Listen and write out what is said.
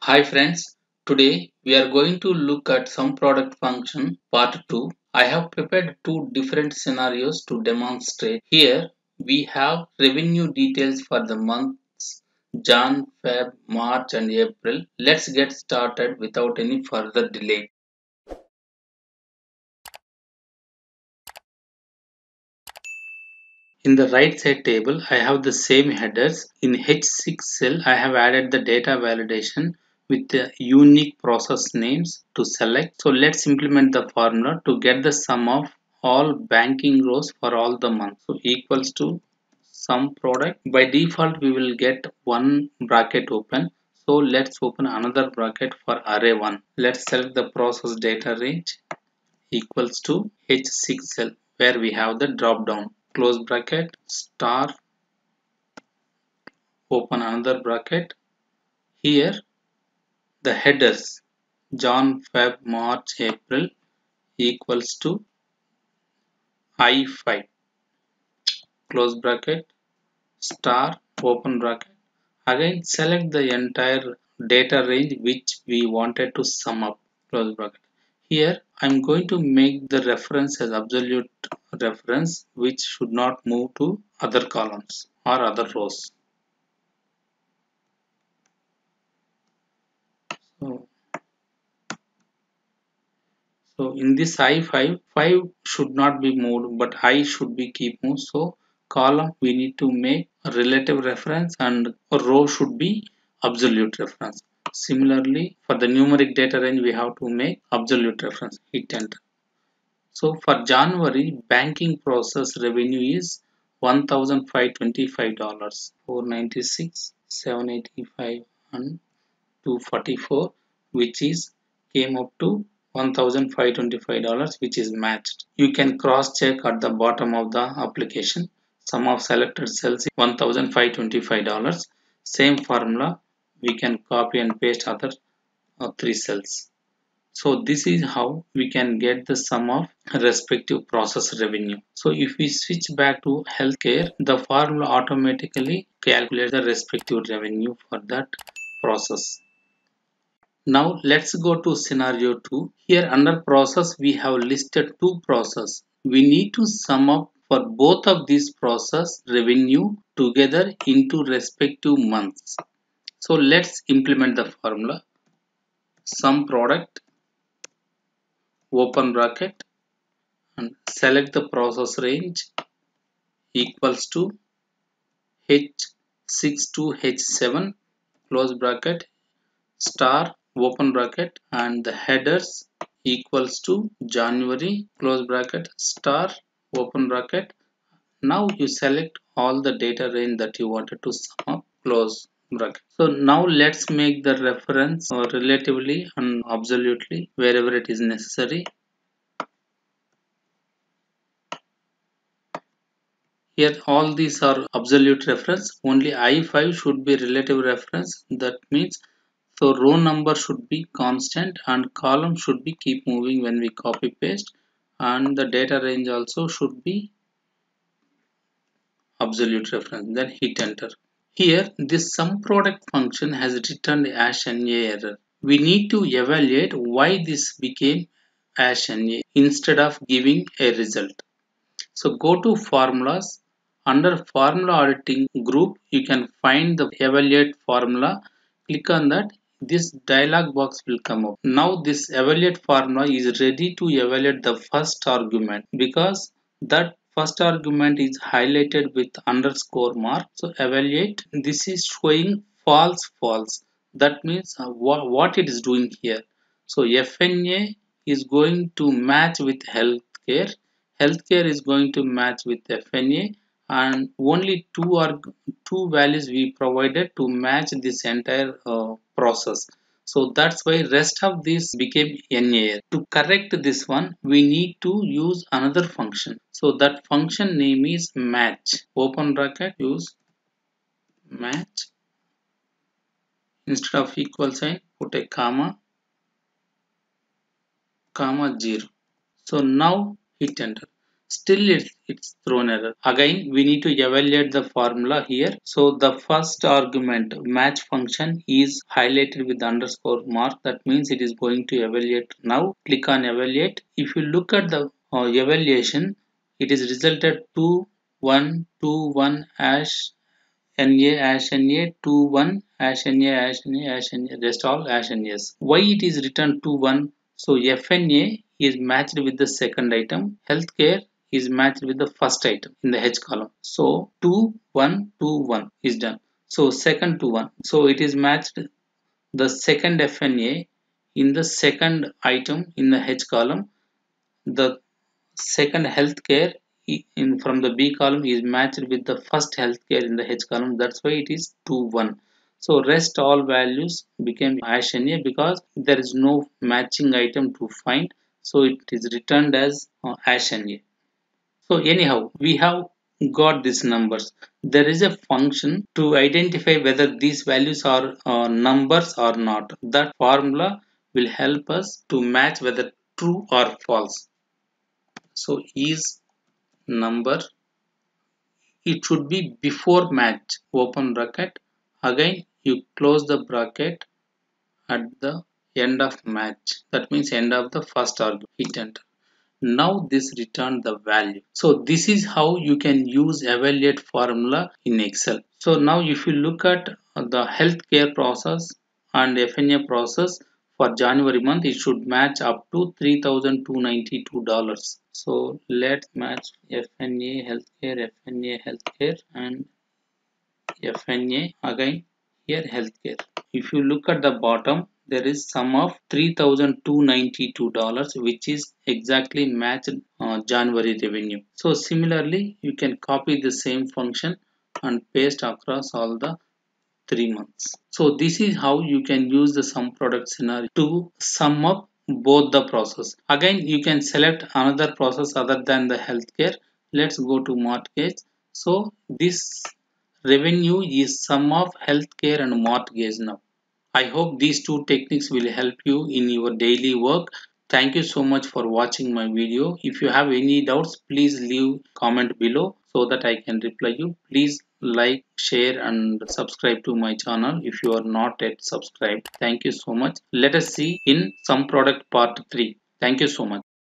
Hi friends, today we are going to look at some product function part 2. I have prepared two different scenarios to demonstrate. Here we have revenue details for the months Jan, Feb, March and April. Let's get started without any further delay. In the right side table, I have the same headers. In H6 cell, I have added the data validation with the unique process names to select. So let's implement the formula to get the sum of all banking rows for all the months. So equals to sum product. By default, we will get one bracket open. So let's open another bracket for array 1. Let's select the process data range equals to H6 cell where we have the drop down. Close bracket, star, open another bracket. Here the headers Jan, Feb, March, April equals to I5. Close bracket, star, open bracket. Again select the entire data range which we wanted to sum up. Close bracket. Here I am going to make the reference as absolute reference which should not move to other columns or other rows. So So in this I5, 5 should not be moved, but I should be keep moved. So column we need to make a relative reference and a row should be absolute reference. Similarly, for the numeric data range, we have to make absolute reference. Hit enter. So for January, banking process revenue is $1,525, 496, 785, and 244, which is came up to $1,525, which is matched. You can cross check at the bottom of the application. Sum of selected cells is $1,525. Same formula we can copy and paste other three cells. So this is how we can get the sum of respective process revenue. So if we switch back to healthcare, the formula automatically calculates the respective revenue for that process. Now let's go to scenario 2. Here under process we have listed two processes. We need to sum up for both of these process revenue together into respective months. So let's implement the formula. Sum product, open bracket, and select the process range equals to H6 to H7, close bracket, star, open bracket, and the headers equals to January, close bracket, star, open bracket. Now you select all the data range that you wanted to sum up, close bracket. So now let's make the reference relatively and absolutely wherever it is necessary. Here all these are absolute reference, only I5 should be relative reference. That means so row number should be constant and column should be keep moving when we copy paste, and the data range also should be absolute reference. Then hit enter. Here this sum product function has returned NA error. We need to evaluate why this became NA instead of giving a result. So go to formulas. Under formula auditing group, you can find the evaluate formula. Click on that. This dialog box will come up. Now this evaluate formula is ready to evaluate the first argument because that first argument is highlighted with underscore mark. So evaluate. This is showing false false. That means what it is doing here. So FNA is going to match with healthcare. Healthcare is going to match with FNA, and only two values we provided to match this entire process. So that's why rest of this became NA. To correct this one, we need to use another function. So that function name is match. Open bracket, use match. Instead of equal sign, put a comma, 0. So now hit enter. still it's thrown error. Again, we need to evaluate the formula here. So the first argument match function is highlighted with the underscore mark. That means it is going to evaluate now. Click on evaluate. If you look at the evaluation, it is resulted 2 1 2 1 hash NA hash NA 2 1 hash NA hash NA hash NA, rest all hash NAs. Why it is written 2 1? So FNA is matched with the second item. Healthcare is matched with the first item in the H column. So 2 1 2 1 is done. So second to 1. So it is matched the second FNA in the second item in the H column. The second healthcare in from the B column is matched with the first healthcare in the H column. That's why it is 2 1. So rest all values became hash NA because there is no matching item to find. So it is returned as hash NA. So anyhow, we have got these numbers. There is a function to identify whether these values are numbers or not. That formula will help us to match whether true or false. So is number, it should be before match, open bracket, again you close the bracket at the end of match, that means end of the first argument, hit enter. Now this return the value. So this is how you can use evaluate formula in Excel. So now if you look at the healthcare process and FNA process for January month, it should match up to $3,292. So let's match FNA healthcare and FNA again here healthcare. If you look at the bottom, there is sum of $3,292, which is exactly matched January revenue. So similarly, you can copy the same function and paste across all the 3 months. So this is how you can use the sum product scenario to sum up both the process. Again, you can select another process other than the healthcare. Let's go to mortgage. So this revenue is sum of healthcare and mortgage now. I hope these two techniques will help you in your daily work. Thank you so much for watching my video. If you have any doubts, please leave comment below so that I can reply you. Please like, share and subscribe to my channel if you are not yet subscribed. Thank you so much. Let us see in sum product part 3. Thank you so much.